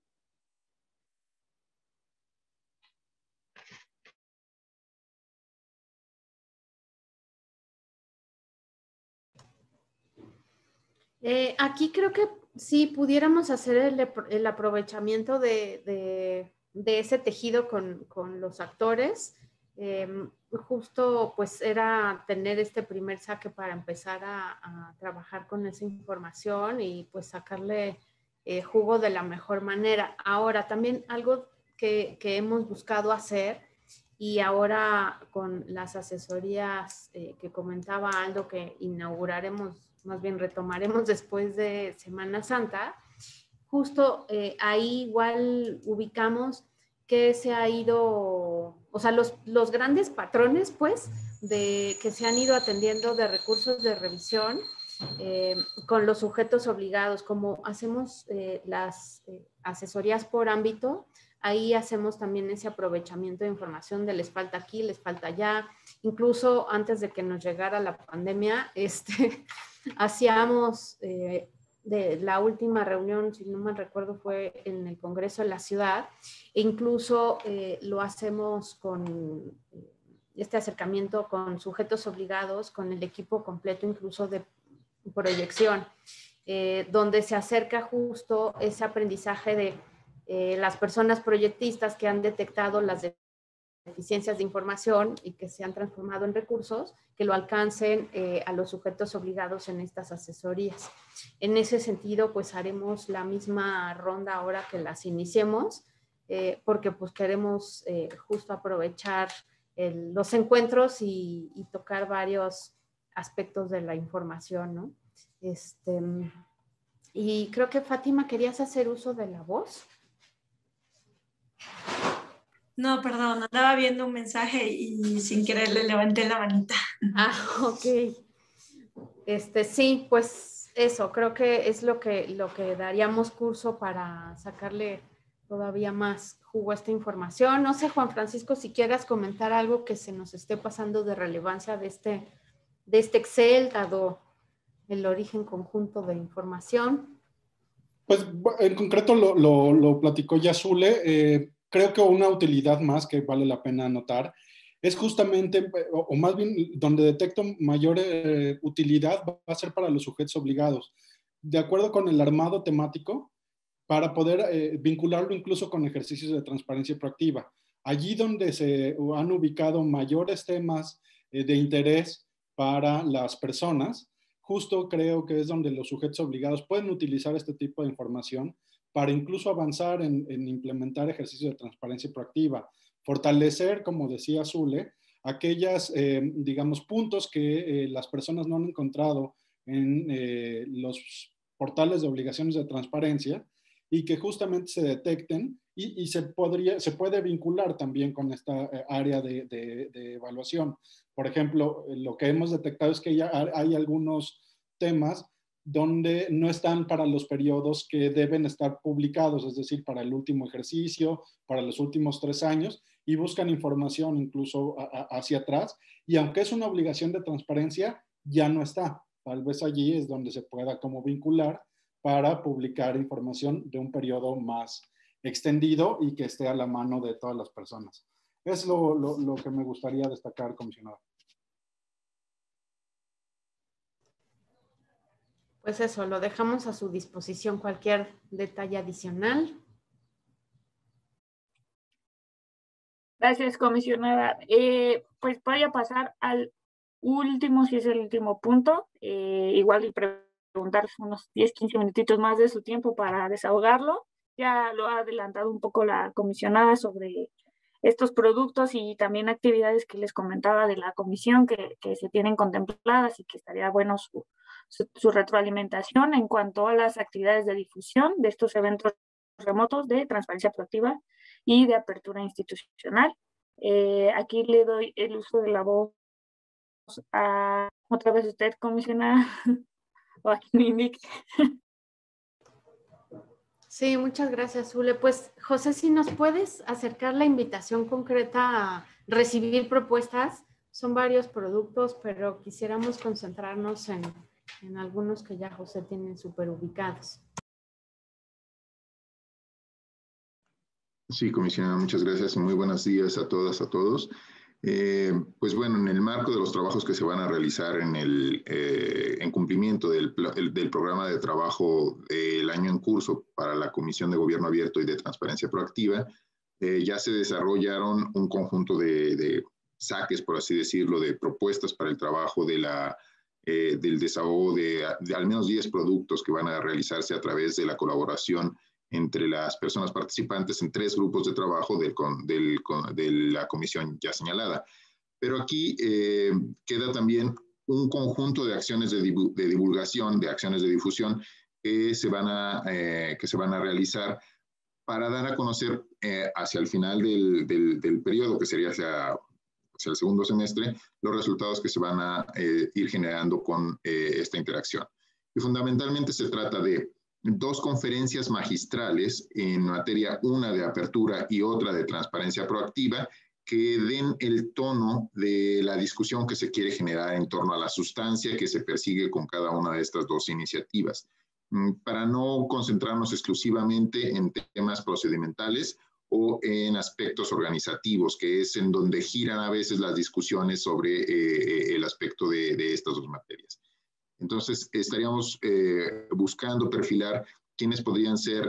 Aquí creo que sí pudiéramos hacer el aprovechamiento de ese tejido con los actores. Justo pues era tener este primer saque para empezar a trabajar con esa información y pues sacarle jugo de la mejor manera. Ahora también algo que hemos buscado hacer, y ahora con las asesorías que comentaba Aldo, que inauguraremos, más bien retomaremos después de Semana Santa, justo ahí igual ubicamos que se ha ido, o sea, los grandes patrones, pues, que se han ido atendiendo de recursos de revisión con los sujetos obligados, como hacemos las asesorías por ámbito. Ahí hacemos también ese aprovechamiento de información de les falta aquí, les falta allá. Incluso antes de que nos llegara la pandemia, hacíamos de la última reunión, si no mal recuerdo, fue en el Congreso de la Ciudad, e incluso lo hacemos con este acercamiento con sujetos obligados, con el equipo completo, incluso de proyección, donde se acerca justo ese aprendizaje de las personas proyectistas que han detectado las deficiencias de información y que se han transformado en recursos, que lo alcancen a los sujetos obligados en estas asesorías. En ese sentido, pues haremos la misma ronda ahora que las iniciemos, porque pues queremos justo aprovechar los encuentros y tocar varios aspectos de la información, ¿no? Y creo que Fátima, ¿querías hacer uso de la voz? No, perdón, andaba viendo un mensaje y sin querer le levanté la manita. Ah, ok. Sí, pues eso, creo que es lo que daríamos curso para sacarle todavía más jugo a esta información. No sé, Juan Francisco, si quieras comentar algo que se nos esté pasando de relevancia de este Excel, dado el origen conjunto de información. Pues en concreto lo platicó ya Zule. Creo que una utilidad más que vale la pena anotar es justamente, o más bien donde detecto mayor utilidad va a ser para los sujetos obligados. De acuerdo con el armado temático, para poder vincularlo incluso con ejercicios de transparencia proactiva. Allí donde se han ubicado mayores temas de interés para las personas, justo creo que es donde los sujetos obligados pueden utilizar este tipo de información para incluso avanzar en implementar ejercicios de transparencia proactiva, fortalecer, como decía Zule, aquellas, digamos, puntos que las personas no han encontrado en los portales de obligaciones de transparencia y que justamente se detecten y se puede vincular también con esta área de evaluación. Por ejemplo, lo que hemos detectado es que ya hay algunos temas donde no están para los periodos que deben estar publicados, es decir, para el último ejercicio, para los últimos 3 años, y buscan información incluso hacia atrás, y aunque es una obligación de transparencia, ya no está. Tal vez allí es donde se pueda como vincular para publicar información de un periodo más extendido y que esté a la mano de todas las personas. Es lo que me gustaría destacar, comisionado. Pues eso, lo dejamos a su disposición, cualquier detalle adicional. Gracias, comisionada. Pues voy a pasar al último, si es el último punto. Igual y preguntar unos 10, 15 minutitos más de su tiempo para desahogarlo. Ya lo ha adelantado un poco la comisionada sobre estos productos y también actividades que les comentaba de la comisión que se tienen contempladas y que estaría bueno su retroalimentación en cuanto a las actividades de difusión de estos eventos remotos de transparencia proactiva y de apertura institucional. Aquí le doy el uso de la voz a otra vez usted, comisionada, o a quien me indique. Sí, muchas gracias, Zule. Pues, José, si nos puedes acercar la invitación concreta a recibir propuestas. Son varios productos, pero quisiéramos concentrarnos en algunos que ya José tiene súper ubicados. Sí, comisionada, muchas gracias. Muy buenos días a todas, a todos. Pues bueno, en el marco de los trabajos que se van a realizar en cumplimiento del programa de trabajo del año en curso para la Comisión de Gobierno Abierto y de Transparencia Proactiva, ya se desarrollaron un conjunto de saques, por así decirlo, de propuestas para el trabajo del desahogo de al menos 10 productos que van a realizarse a través de la colaboración entre las personas participantes en 3 grupos de trabajo de la comisión ya señalada. Pero aquí queda también un conjunto de acciones de divulgación, de acciones de difusión que se van a realizar para dar a conocer hacia el final del periodo, que sería hacia el segundo semestre, los resultados que se van a ir generando con esta interacción. Y fundamentalmente se trata de 2 conferencias magistrales en materia, una de apertura y otra de transparencia proactiva, que den el tono de la discusión que se quiere generar en torno a la sustancia que se persigue con cada una de estas 2 iniciativas. Para no concentrarnos exclusivamente en temas procedimentales o en aspectos organizativos, que es en donde giran a veces las discusiones sobre el aspecto de estas 2 materias. Entonces, estaríamos buscando perfilar quiénes podrían ser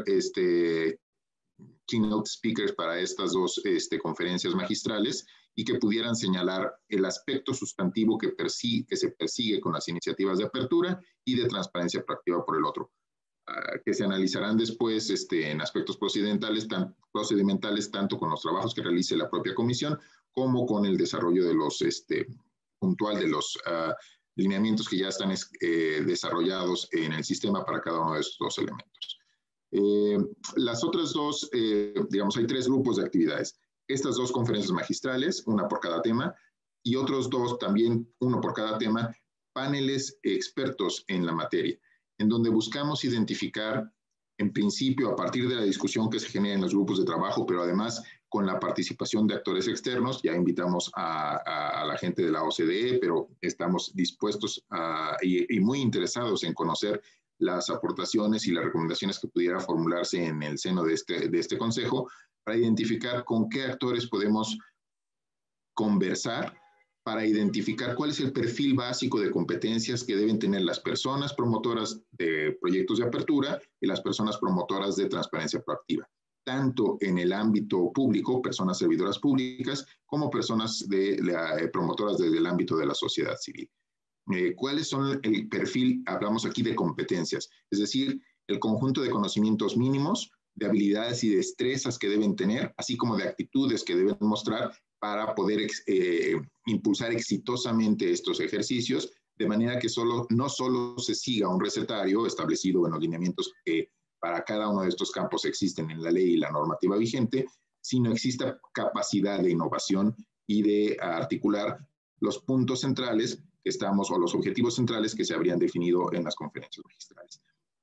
keynote speakers para estas 2 conferencias magistrales y que pudieran señalar el aspecto sustantivo que se persigue con las iniciativas de apertura y de transparencia proactiva por el otro, que se analizarán después en aspectos procedimentales, tanto con los trabajos que realice la propia comisión como con el desarrollo de los puntual de los lineamientos que ya están desarrollados en el sistema para cada uno de estos 2 elementos. Las otras 2, digamos, hay 3 grupos de actividades. Estas 2 conferencias magistrales, una por cada tema, y otros 2 también, uno por cada tema, paneles expertos en la materia, en donde buscamos identificar, en principio, a partir de la discusión que se genera en los grupos de trabajo, pero además con la participación de actores externos. Ya invitamos a la gente de la OCDE, pero estamos dispuestos y muy interesados en conocer las aportaciones y las recomendaciones que pudiera formularse en el seno de este consejo, para identificar con qué actores podemos conversar, para identificar cuál es el perfil básico de competencias que deben tener las personas promotoras de proyectos de apertura y las personas promotoras de transparencia proactiva, tanto en el ámbito público, personas servidoras públicas, como personas promotoras desde el ámbito de la sociedad civil. ¿Cuáles son el perfil? Hablamos aquí de competencias, es decir, el conjunto de conocimientos mínimos, de habilidades y destrezas que deben tener, así como de actitudes que deben mostrar para poder impulsar exitosamente estos ejercicios, de manera que no solo se siga un recetario establecido en los lineamientos que para cada uno de estos campos existen en la ley y la normativa vigente, sino exista capacidad de innovación y de articular los puntos centrales que o los objetivos centrales que se habrían definido en las conferencias magistrales.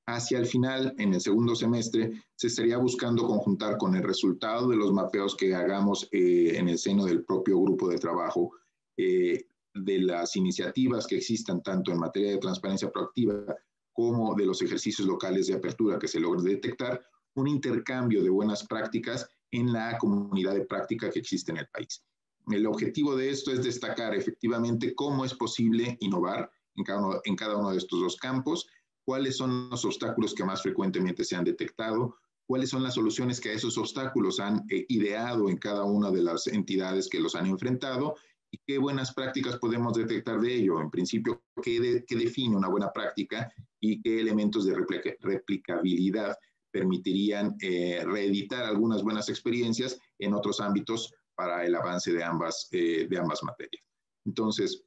Hacia el final, en el segundo semestre, se estaría buscando conjuntar con el resultado de los mapeos que hagamos en el seno del propio grupo de trabajo, de las iniciativas que existan tanto en materia de transparencia proactiva como de los ejercicios locales de apertura que se logre detectar, un intercambio de buenas prácticas en la comunidad de práctica que existe en el país. El objetivo de esto es destacar efectivamente cómo es posible innovar en cada uno de estos dos campos, cuáles son los obstáculos que más frecuentemente se han detectado, cuáles son las soluciones que a esos obstáculos han ideado en cada una de las entidades que los han enfrentado y qué buenas prácticas podemos detectar de ello. En principio, qué define una buena práctica y qué elementos de replicabilidad permitirían reeditar algunas buenas experiencias en otros ámbitos para el avance de ambas materias. Entonces,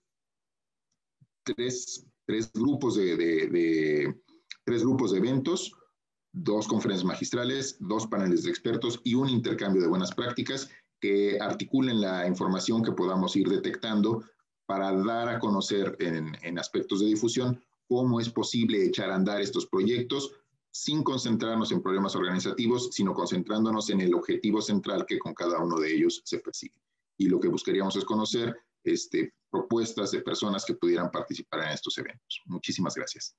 tres grupos de eventos, 2 conferencias magistrales, 2 paneles de expertos y un intercambio de buenas prácticas que articulen la información que podamos ir detectando para dar a conocer en aspectos de difusión cómo es posible echar a andar estos proyectos sin concentrarnos en problemas organizativos, sino concentrándonos en el objetivo central que con cada uno de ellos se persigue. Y lo que buscaríamos es conocer propuestas de personas que pudieran participar en estos eventos. Muchísimas gracias.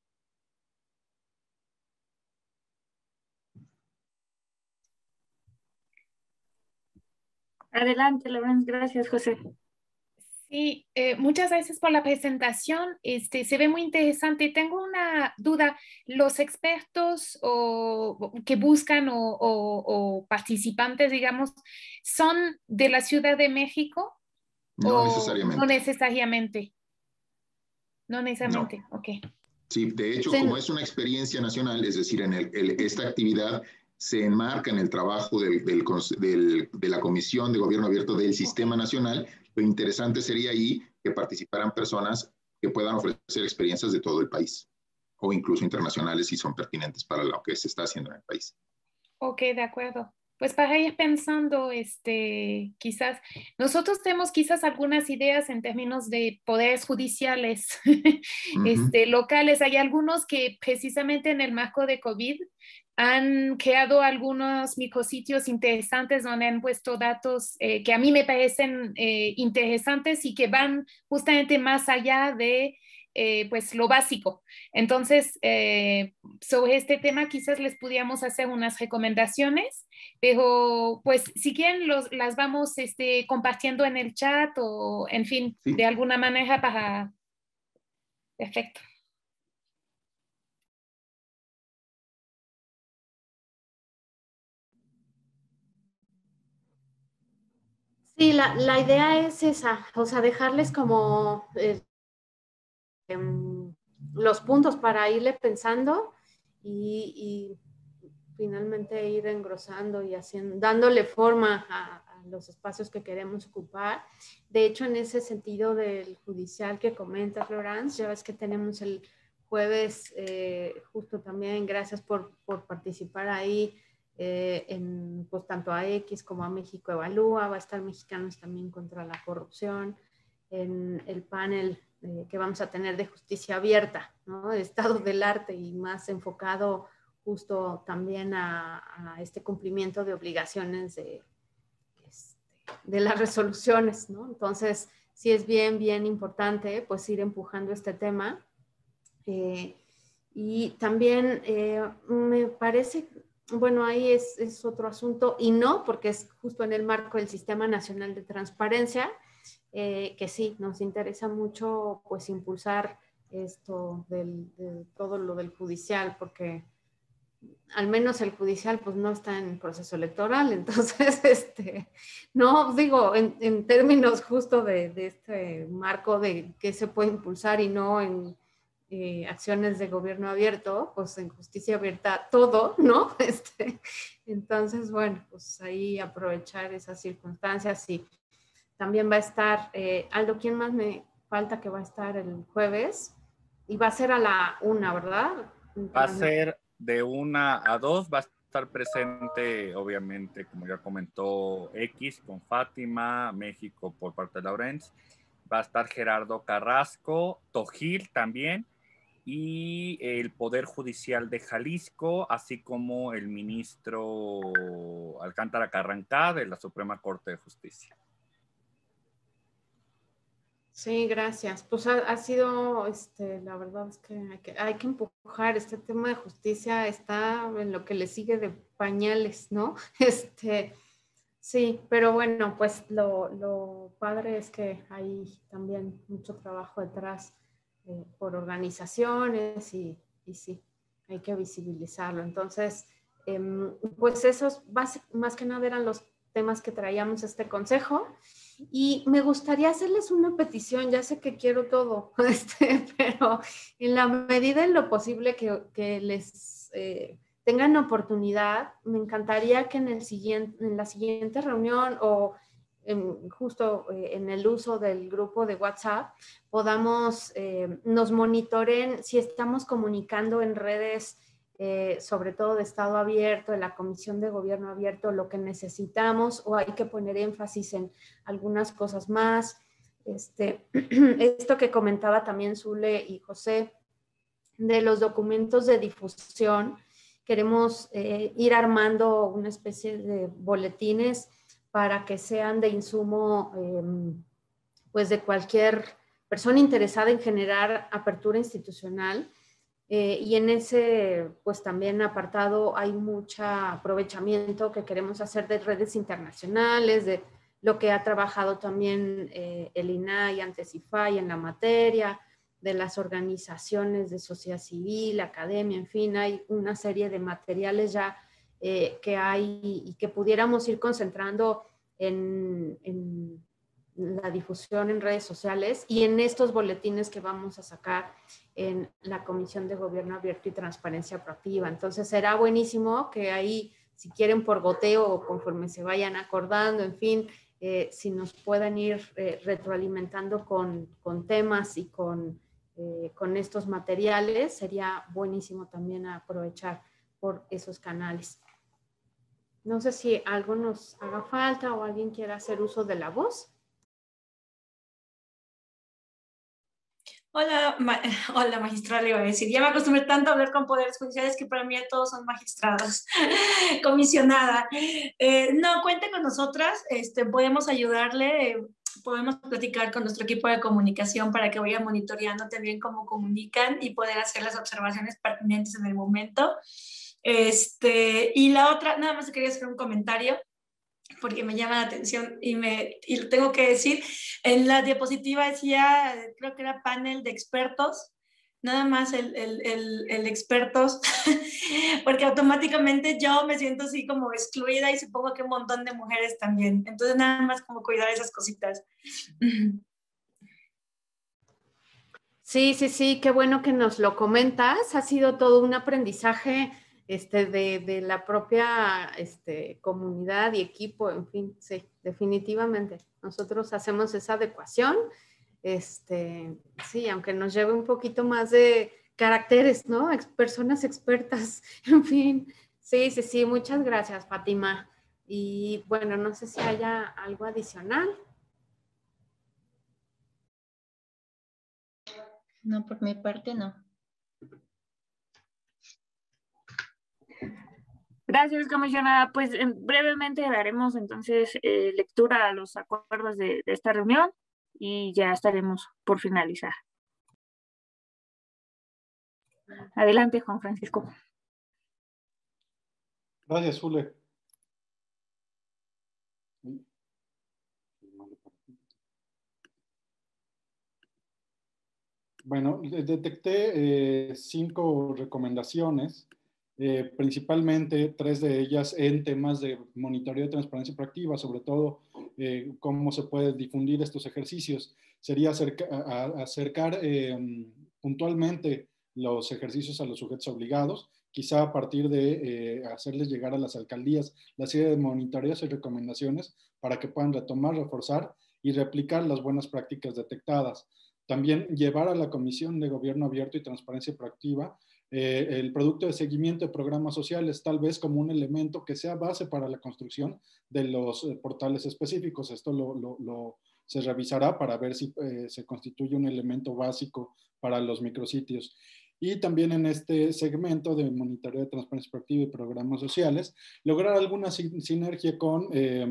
Adelante, Lorenz. Gracias, José. Sí, muchas gracias por la presentación. Se ve muy interesante. Tengo una duda. ¿Los expertos que buscan o participantes, digamos, son de la Ciudad de México? No necesariamente. No necesariamente. No necesariamente, no. Ok. Sí, de hecho, como es una experiencia nacional, es decir, esta actividad se enmarca en el trabajo de la Comisión de Gobierno Abierto del Sistema Nacional. Lo interesante sería ahí que participaran personas que puedan ofrecer experiencias de todo el país o incluso internacionales si son pertinentes para lo que se está haciendo en el país. Ok, de acuerdo. Pues para ir pensando, quizás, nosotros tenemos quizás algunas ideas en términos de poderes judiciales locales. Hay algunos que precisamente en el marco de COVID han creado algunos micrositios interesantes donde han puesto datos que a mí me parecen interesantes y que van justamente más allá de pues lo básico. Entonces, sobre este tema quizás les pudiéramos hacer unas recomendaciones, pero pues si quieren las vamos compartiendo en el chat o en fin, sí, de alguna manera para... Perfecto. Sí, la idea es esa, o sea, dejarles como los puntos para irle pensando y finalmente ir engrosando y dándole forma a los espacios que queremos ocupar. De hecho, en ese sentido del judicial que comenta Florence, ya ves que tenemos el jueves, justo también, gracias por participar ahí, pues tanto a X como a México Evalúa, va a estar Mexicanos también contra la corrupción, en el panel que vamos a tener de justicia abierta, ¿no? De estado del arte y más enfocado justo también a este cumplimiento de obligaciones de las resoluciones, ¿no? Entonces, sí es bien importante pues ir empujando este tema. Y también me parece, bueno, ahí es otro asunto y no, porque es justo en el marco del Sistema Nacional de Transparencia, que sí, nos interesa mucho pues impulsar esto de todo lo del judicial, porque al menos el judicial pues no está en proceso electoral, entonces, no, digo, en términos justo de este marco de qué se puede impulsar y no en acciones de gobierno abierto, pues en justicia abierta todo, ¿no? Entonces, bueno, pues ahí aprovechar esas circunstancias y también va a estar, Aldo, ¿quién más me falta que va a estar el jueves? Y va a ser a la 1, ¿verdad? Va a ser de 1 a 2, va a estar presente, obviamente, como ya comentó X, con Fátima, México por parte de Laurence. Va a estar Gerardo Carrasco, Tojil también, y el Poder Judicial de Jalisco, así como el ministro Alcántara Carrancá de la Suprema Corte de Justicia. Sí, gracias. Pues ha sido, la verdad es que hay que empujar. Este tema de justicia está en lo que le sigue de pañales, ¿no? Sí, pero bueno, pues lo padre es que hay también mucho trabajo detrás por organizaciones y sí, hay que visibilizarlo. Entonces, pues esos más que nada eran los temas que traíamos a este consejo. Y me gustaría hacerles una petición, ya sé que quiero todo, pero en la medida en lo posible que les tengan oportunidad, me encantaría que en la siguiente reunión o justo en el uso del grupo de WhatsApp podamos, nos monitoren si estamos comunicando en redes, sobre todo de Estado abierto, de la Comisión de Gobierno abierto, lo que necesitamos, o hay que poner énfasis en algunas cosas más. Esto que comentaba también Zule y José, de los documentos de difusión, queremos ir armando una especie de boletines para que sean de insumo, pues de cualquier persona interesada en generar apertura institucional. Y en ese, pues también apartado hay mucho aprovechamiento que queremos hacer de redes internacionales, de lo que ha trabajado también el INAI antes IFAI en la materia, de las organizaciones de sociedad civil, academia, en fin, hay una serie de materiales ya que hay y que pudiéramos ir concentrando en la difusión en redes sociales y en estos boletines que vamos a sacar en la Comisión de Gobierno Abierto y Transparencia Proactiva. Entonces será buenísimo que ahí, si quieren por goteo o conforme se vayan acordando, en fin, si nos puedan ir retroalimentando con temas y con estos materiales, sería buenísimo también aprovechar por esos canales. No sé si algo nos haga falta o alguien quiera hacer uso de la voz. Hola, hola magistrada, iba a decir. Ya me acostumbré tanto a hablar con poderes judiciales que para mí todos son magistrados. Comisionada. No, cuente con nosotras, podemos ayudarle, podemos platicar con nuestro equipo de comunicación para que vaya monitoreando también cómo comunican y poder hacer las observaciones pertinentes en el momento. Y la otra, nada más quería hacer un comentario porque me llama la atención y lo tengo que decir. En la diapositiva decía, creo que era panel de expertos, nada más el expertos, porque automáticamente yo me siento así como excluida y supongo que un montón de mujeres también. Entonces nada más como cuidar esas cositas. Sí, qué bueno que nos lo comentas. Ha sido todo un aprendizaje de la propia comunidad y equipo, en fin, sí, definitivamente. Nosotros hacemos esa adecuación, sí, aunque nos lleve un poquito más de caracteres, ¿no? Personas expertas, en fin. Sí, muchas gracias, Fátima. Y bueno, no sé si haya algo adicional. No, por mi parte no. Gracias, comisionada. Pues brevemente daremos entonces lectura a los acuerdos de esta reunión y ya estaremos por finalizar. Adelante, Juan Francisco. Gracias, Zule. Bueno, detecté 5 recomendaciones, principalmente 3 de ellas en temas de monitoreo de transparencia proactiva, sobre todo cómo se puede difundir estos ejercicios. Sería acercar puntualmente los ejercicios a los sujetos obligados, quizá a partir de hacerles llegar a las alcaldías la serie de monitoreos y recomendaciones para que puedan retomar, reforzar y replicar las buenas prácticas detectadas. También llevar a la Comisión de Gobierno Abierto y Transparencia Proactiva el producto de seguimiento de programas sociales, tal vez como un elemento que sea base para la construcción de los portales específicos. Esto se revisará para ver si se constituye un elemento básico para los micrositios. y también en este segmento de monitoreo de transparencia proactiva y programas sociales, lograr alguna sinergia con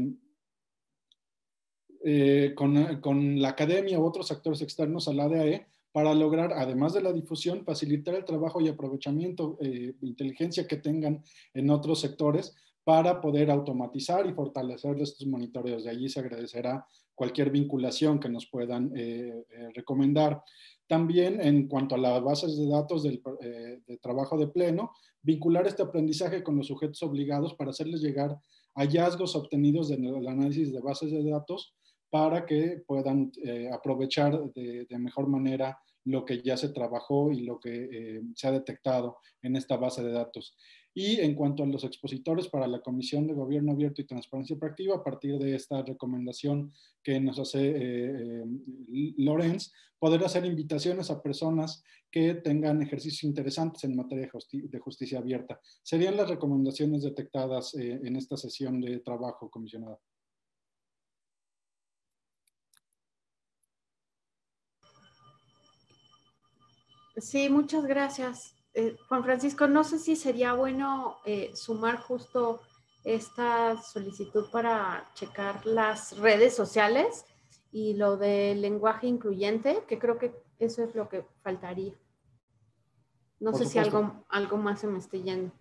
la academia u otros actores externos a la ADAE para lograr, además de la difusión, facilitar el trabajo y aprovechamiento, inteligencia que tengan en otros sectores para poder automatizar y fortalecer estos monitoreos. De allí se agradecerá cualquier vinculación que nos puedan recomendar. También en cuanto a las bases de datos de trabajo de pleno, vincular este aprendizaje con los sujetos obligados para hacerles llegar hallazgos obtenidos del análisis de bases de datos para que puedan aprovechar de mejor manera lo que ya se trabajó y lo que se ha detectado en esta base de datos. Y en cuanto a los expositores para la Comisión de Gobierno Abierto y Transparencia Proactiva, a partir de esta recomendación que nos hace Lorenz, poder hacer invitaciones a personas que tengan ejercicios interesantes en materia de justicia abierta. Serían las recomendaciones detectadas en esta sesión de trabajo, comisionada. Sí, muchas gracias. Juan Francisco, no sé si sería bueno sumar justo esta solicitud para checar las redes sociales y lo del lenguaje incluyente, que creo que eso es lo que faltaría. No sé si algo más se me esté yendo.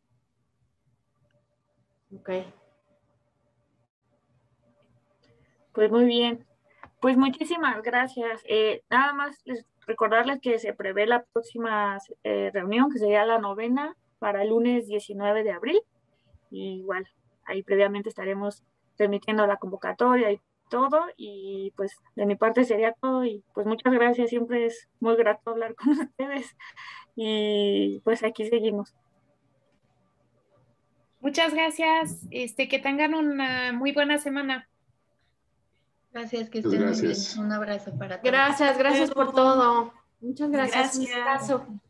Ok. Pues muy bien. Pues muchísimas gracias. Nada más recordarles que se prevé la próxima reunión, que sería la 9ª, para el lunes 19 de abril. Y igual, ahí previamente estaremos remitiendo la convocatoria y todo. Y pues de mi parte sería todo. Y pues muchas gracias. Siempre es muy grato hablar con ustedes. Y pues aquí seguimos. Muchas gracias. Que tengan una muy buena semana. Gracias, que estén muy bien. Un abrazo para todos. Gracias por todo. Muchas gracias. Gracias. Un abrazo.